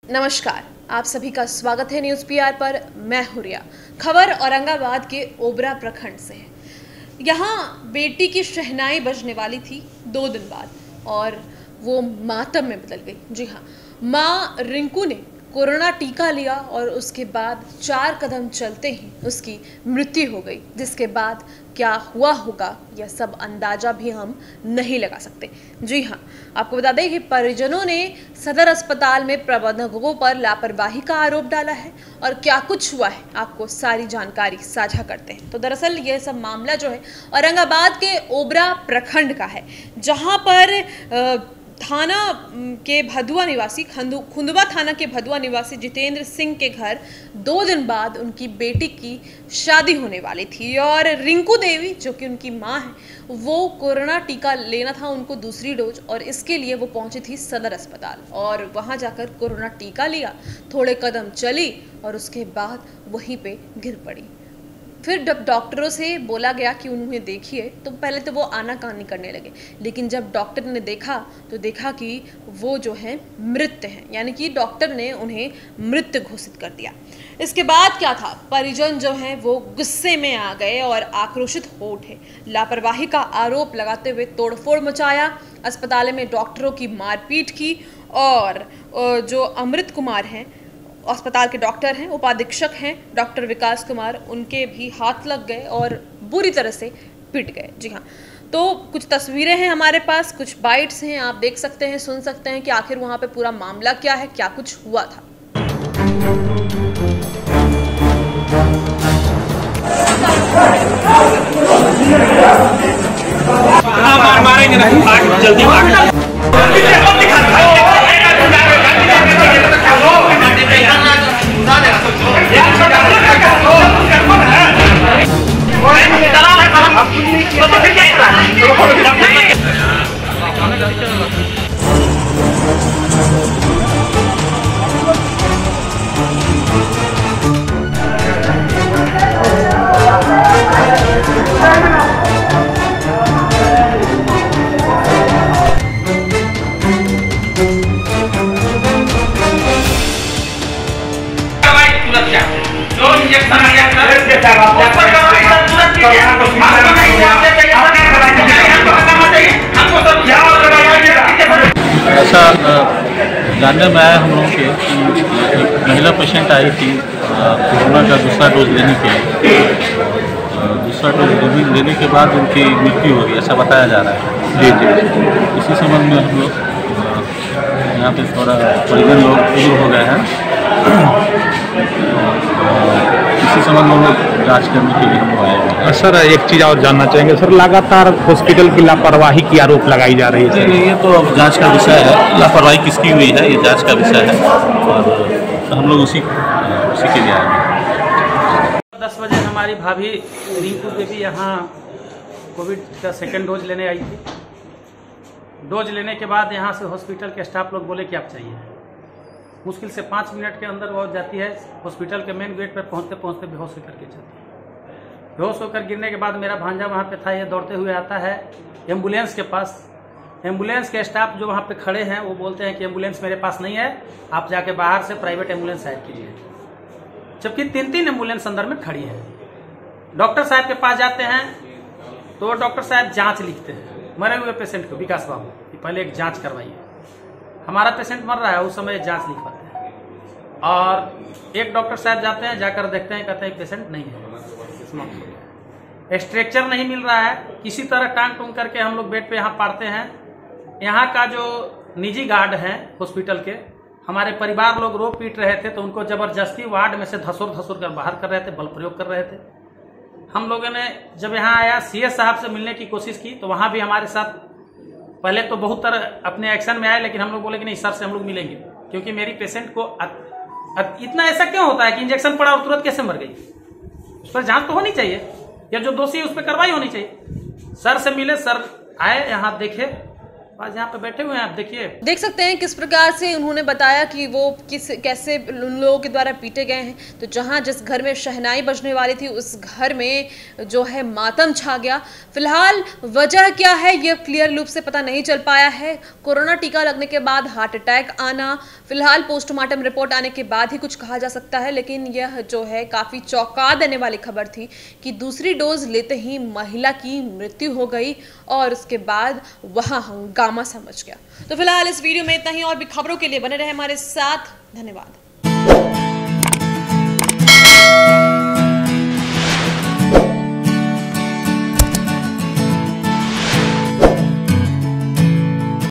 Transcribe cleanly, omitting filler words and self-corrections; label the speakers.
Speaker 1: नमस्कार, आप सभी का स्वागत है न्यूज़ पीआर पर। मैं हूं रिया। खबर औरंगाबाद के ओबरा प्रखंड से है। यहाँ बेटी की शहनाई बजने वाली थी 2 दिन बाद और वो मातम में बदल गई। जी हाँ, माँ रिंकू ने कोरोना टीका लिया और उसके बाद 4 कदम चलते ही उसकी मृत्यु हो गई, जिसके बाद क्या हुआ होगा यह सब अंदाजा भी हम नहीं लगा सकते। जी हाँ, आपको बता दें कि परिजनों ने सदर अस्पताल में प्रबंधकों पर लापरवाही का आरोप डाला है और क्या कुछ हुआ है आपको सारी जानकारी साझा करते हैं। तो दरअसल यह सब मामला जो है औरंगाबाद के ओबरा प्रखंड का है, जहां पर थाना के भदुआ निवासी खुंदवा थाना के भदुआ निवासी जितेंद्र सिंह के घर 2 दिन बाद उनकी बेटी की शादी होने वाली थी और रिंकू देवी जो कि उनकी मां है वो कोरोना टीका लेना था उनको दूसरी डोज, और इसके लिए वो पहुंची थी सदर अस्पताल और वहां जाकर कोरोना टीका लिया, थोड़े कदम चली और उसके बाद वहीं पे गिर पड़ी। फिर जब डॉक्टरों से बोला गया कि उन्हें देखिए तो पहले तो वो आनाकानी करने लगे, लेकिन जब डॉक्टर ने देखा तो देखा कि वो जो है मृत हैं, यानी कि डॉक्टर ने उन्हें मृत घोषित कर दिया। इसके बाद क्या था, परिजन जो हैं वो गुस्से में आ गए और आक्रोशित हो उठे, लापरवाही का आरोप लगाते हुए तोड़फोड़ मचाया, अस्पताल में डॉक्टरों की मारपीट की और जो अमृत कुमार हैं अस्पताल के डॉक्टर हैं, उपाधीक्षक हैं डॉक्टर विकास कुमार, उनके भी हाथ लग गए और बुरी तरह से पिट गए। जी हाँ, तो कुछ तस्वीरें हैं हमारे पास, कुछ बाइट्स हैं, आप देख सकते हैं, सुन सकते हैं कि आखिर वहां पे पूरा मामला क्या है, क्या कुछ हुआ था।
Speaker 2: मारेंगे ना, जल्दी
Speaker 3: ऐसा जानने में आया हम लोगों के कि एक महिला पेशेंट आई थी कोरोना का दूसरा डोज लेने के लिए। दूसरा डोज लेने के बाद उनकी मृत्यु हो गई, ऐसा बताया जा रहा है। जी जी, इसी संबंध में हम लोग यहाँ पे थोड़ा परिजन लोग दूर हो गए हैं। इसी संबंध में लोग जाँच करने के लिए हम आए हैं।
Speaker 4: सर, एक चीज़ और जानना चाहेंगे सर, लगातार हॉस्पिटल की लापरवाही की आरोप लगाई जा रही है।
Speaker 3: नहीं, ये तो अब जांच का विषय है, लापरवाही किसकी हुई है ये जांच का विषय है और हम लोग उसी के लिए आए हैं।
Speaker 2: 10 बजे हमारी भाभी रिंकू देवी यहाँ कोविड का 2nd डोज लेने आई थी। डोज लेने के बाद यहाँ से हॉस्पिटल के स्टाफ लोग बोले कि आप चाहिए। मुश्किल से 5 मिनट के अंदर वो जाती है, हॉस्पिटल के मेन गेट पर पहुँचते पहुँचते बेहोश होकर गिर जाती है। बेहोश होकर गिरने के बाद मेरा भांजा वहाँ पे था, ये दौड़ते हुए आता है एम्बुलेंस के पास। एम्बुलेंस के स्टाफ जो वहाँ पे खड़े हैं वो बोलते हैं कि एम्बुलेंस मेरे पास नहीं है, आप जाके बाहर से प्राइवेट एम्बुलेंस ऐड कीजिए। जबकि 3 एम्बुलेंस अंदर में खड़ी है। डॉक्टर साहब के पास जाते हैं तो डॉक्टर साहब जांच लिखते हैं मरे हुए पेशेंट को, विकास बाबू कि पहले एक जांच करवाइए। हमारा पेशेंट मर रहा है, उस समय जांच लिखवाते हैं और एक डॉक्टर साहब जाते हैं, जाकर देखते हैं, कहते हैं पेशेंट नहीं है, स्ट्रेचर नहीं मिल रहा है। किसी तरह टांग टूंग करके हम लोग बेड पे यहाँ पाड़ते हैं। यहाँ का जो निजी गार्ड हैं हॉस्पिटल के, हमारे परिवार लोग रो पीट रहे थे तो उनको जबरदस्ती वार्ड में से धसुर कर बाहर कर रहे थे, बल प्रयोग कर रहे थे। हम लोगों ने जब यहाँ आया सीएस साहब से मिलने की कोशिश की तो वहाँ भी हमारे साथ पहले तो बहुत तरह अपने एक्शन में आए, लेकिन हम लोग बोले कि नहीं सर से हम लोग मिलेंगे, क्योंकि मेरी पेशेंट को इतना ऐसा क्यों होता है कि इंजेक्शन पड़ा और तुरंत कैसे मर गई। उस पर जांच तो होनी चाहिए, या जो दोषी है उस पर कार्रवाई होनी चाहिए। सर से मिले, सर आए यहाँ देखे, आज यहाँ पे बैठे हुए हैं, आप देखिए,
Speaker 1: देख सकते हैं किस प्रकार से उन्होंने बताया कि वो कैसे उन लोगों के द्वारा पीटे गए हैं। तो जहां जिस घर में शहनाई बजने वाली थी उस घर में जो है मातम छा गया। फिलहाल वजह क्या है ये क्लियर रूप से पता नहीं चल पाया है। कोरोना टीका लगने के बाद हार्ट अटैक आना, फिलहाल पोस्टमार्टम रिपोर्ट आने के बाद ही कुछ कहा जा सकता है, लेकिन यह जो है काफ़ी चौंका देने वाली खबर थी कि दूसरी डोज लेते ही महिला की मृत्यु हो गई और उसके बाद वहाँ हंगामा समझ गया। तो फिलहाल इस वीडियो में इतना ही, और भी खबरों के लिए बने रहे हमारे साथ। धन्यवाद।